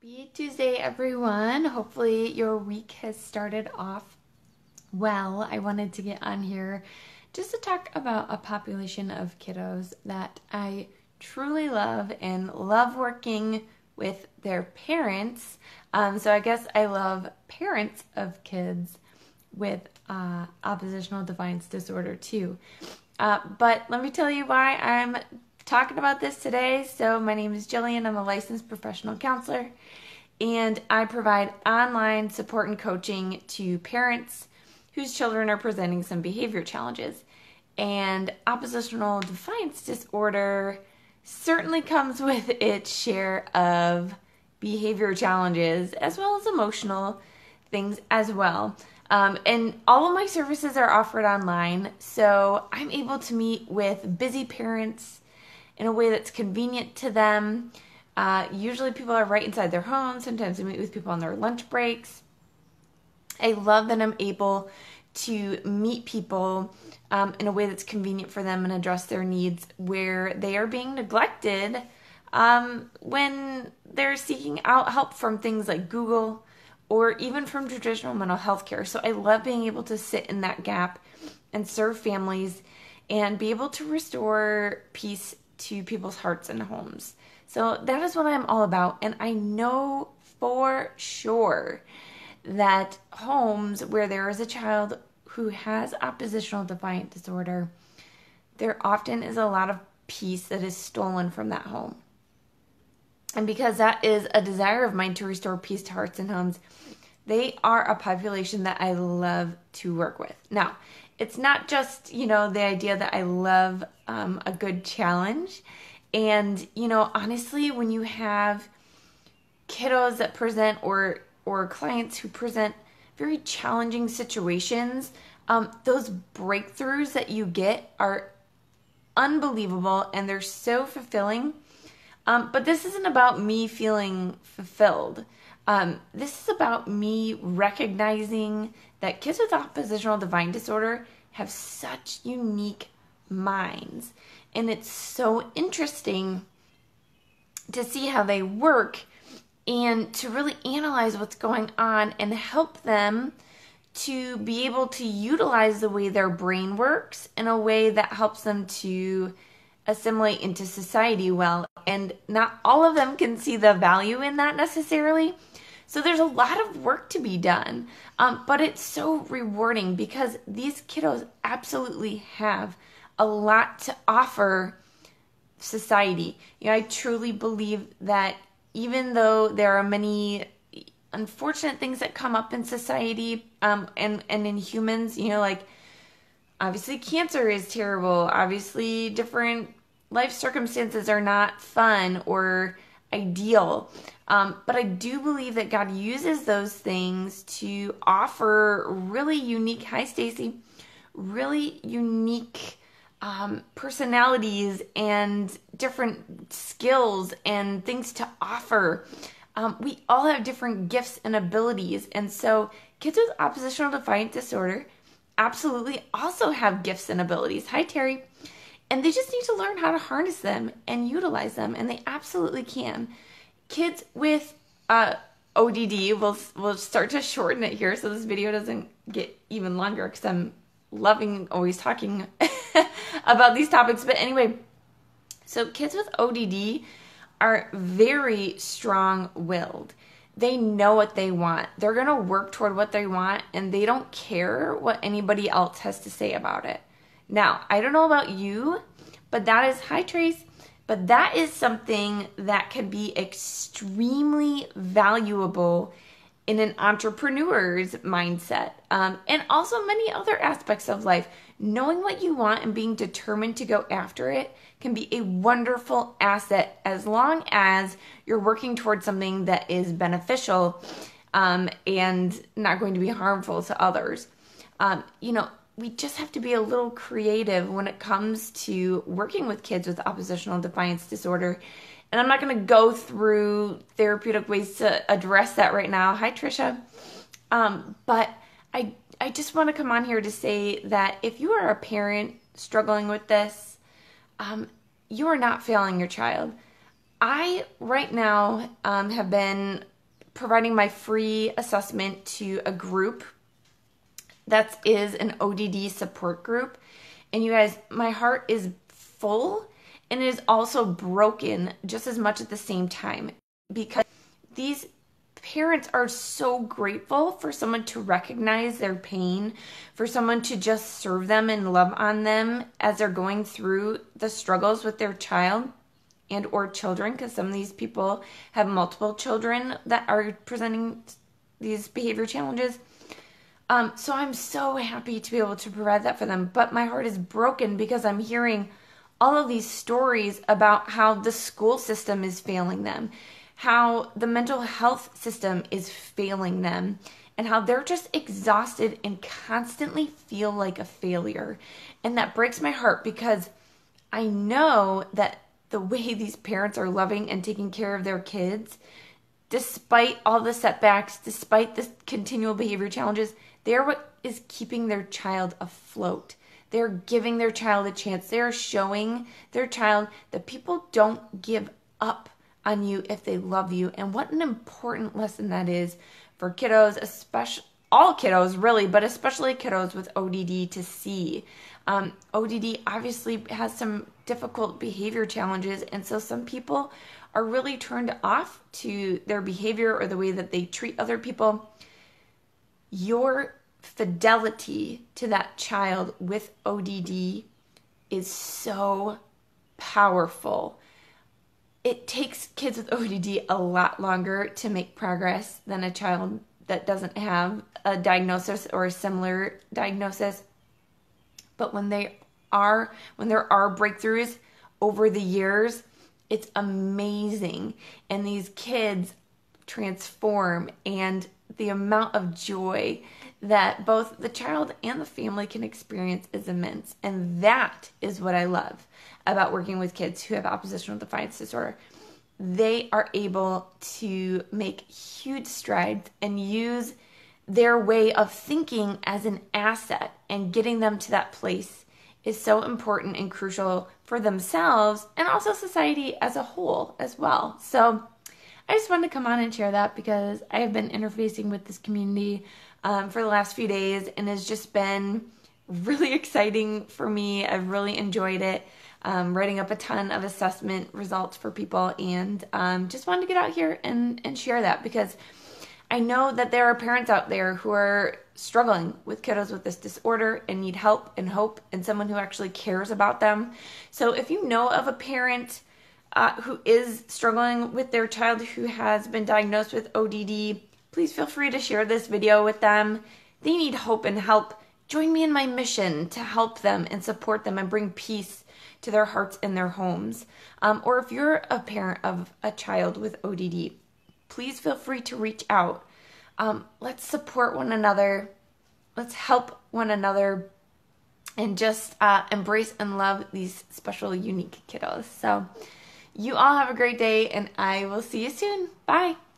Happy Tuesday, everyone. Hopefully your week has started off well. I wanted to get on here just to talk about a population of kiddos that I truly love and love working with their parents. So I guess I love parents of kids with oppositional defiance disorder too. But let me tell you why I'm talking about this today. So my name is Jillian. I'm a licensed professional counselor, and I provide online support and coaching to parents whose children are presenting some behavior challenges. And oppositional defiance disorder certainly comes with its share of behavior challenges as well as emotional things as well. And all of my services are offered online, so I'm able to meet with busy parents in a way that's convenient to them. Usually people are right inside their homes. Sometimes I meet with people on their lunch breaks. I love that I'm able to meet people in a way that's convenient for them and address their needs where they are being neglected when they're seeking out help from things like Google or even from traditional mental health care. So I love being able to sit in that gap and serve families and be able to restore peace to people's hearts and homes. So that is what I'm all about. And I know for sure that homes where there is a child who has oppositional defiant disorder, there often is a lot of peace that is stolen from that home. And because that is a desire of mine to restore peace to hearts and homes, they are a population that I love to work with. Now, it's not just, the idea that I love a good challenge. And, honestly, when you have kiddos that present or clients who present very challenging situations, those breakthroughs that you get are unbelievable and they're so fulfilling. But this isn't about me feeling fulfilled. This is about me recognizing that kids with oppositional defiant disorder have such unique minds. And it's so interesting to see how they work and to really analyze what's going on and help them to be able to utilize the way their brain works in a way that helps them to assimilate into society well. And not all of them can see the value in that necessarily. So there's a lot of work to be done, but it's so rewarding because these kiddos absolutely have a lot to offer society. I truly believe that even though there are many unfortunate things that come up in society and in humans, like obviously cancer is terrible, obviously different life circumstances are not fun or ideal. But I do believe that God uses those things to offer really unique, hi Stacy, really unique personalities and different skills and things to offer. We all have different gifts and abilities. And so kids with oppositional defiant disorder absolutely also have gifts and abilities. Hi Terry. And they just need to learn how to harness them and utilize them. And they absolutely can. Kids with ODD, we'll start to shorten it here so this video doesn't get even longer because I'm loving always talking about these topics. But anyway, so kids with ODD are very strong-willed. They know what they want. They're going to work toward what they want, and they don't care what anybody else has to say about it. Now, I don't know about you, but that is, hi Trace, but that is something that can be extremely valuable in an entrepreneur's mindset, and also many other aspects of life. Knowing what you want and being determined to go after it can be a wonderful asset as long as you're working towards something that is beneficial and not going to be harmful to others. We just have to be a little creative when it comes to working with kids with oppositional defiance disorder. And I'm not going to go through therapeutic ways to address that right now. Hi, Trisha. But I just want to come on here to say that if you are a parent struggling with this, you are not failing your child. I, right now, have been providing my free assessment to a group that is an ODD support group. And you guys, my heart is full and it is also broken just as much at the same time, because these parents are so grateful for someone to recognize their pain, for someone to just serve them and love on them as they're going through the struggles with their child and or children, because some of these people have multiple children that are presenting these behavior challenges. So I'm so happy to be able to provide that for them. But my heart is broken because I'm hearing all of these stories about how the school system is failing them, how the mental health system is failing them, and how they're just exhausted and constantly feel like a failure. And that breaks my heart because I know that the way these parents are loving and taking care of their kids, despite all the setbacks, despite the continual behavior challenges, they're what is keeping their child afloat. They're giving their child a chance. They're showing their child that people don't give up on you if they love you. And what an important lesson that is for kiddos, especially all kiddos really, but especially kiddos with ODD to see. ODD obviously has some difficult behavior challenges, and so some people are really turned off to their behavior or the way that they treat other people. Your fidelity to that child with ODD is so powerful. It takes kids with ODD a lot longer to make progress than a child that doesn't have a diagnosis or a similar diagnosis. But when there are breakthroughs over the years, it's amazing. And these kids transform, and the amount of joy that both the child and the family can experience is immense. And that is what I love about working with kids who have oppositional defiance disorder. They are able to make huge strides and use their way of thinking as an asset, and getting them to that place is so important and crucial for themselves and also society as a whole as well. So I just wanted to come on and share that because I have been interfacing with this community for the last few days, and it's just been really exciting for me. I've really enjoyed it, writing up a ton of assessment results for people, and just wanted to get out here and share that because I know that there are parents out there who are struggling with kiddos with this disorder and need help and hope and someone who actually cares about them. So if you know of a parent who is struggling with their child who has been diagnosed with ODD, please feel free to share this video with them. They need hope and help. Join me in my mission to help them and support them and bring peace to their hearts and their homes. Or if you're a parent of a child with ODD, please feel free to reach out. Let's support one another. Let's help one another and just embrace and love these special, unique kiddos. So you all have a great day, and I will see you soon. Bye.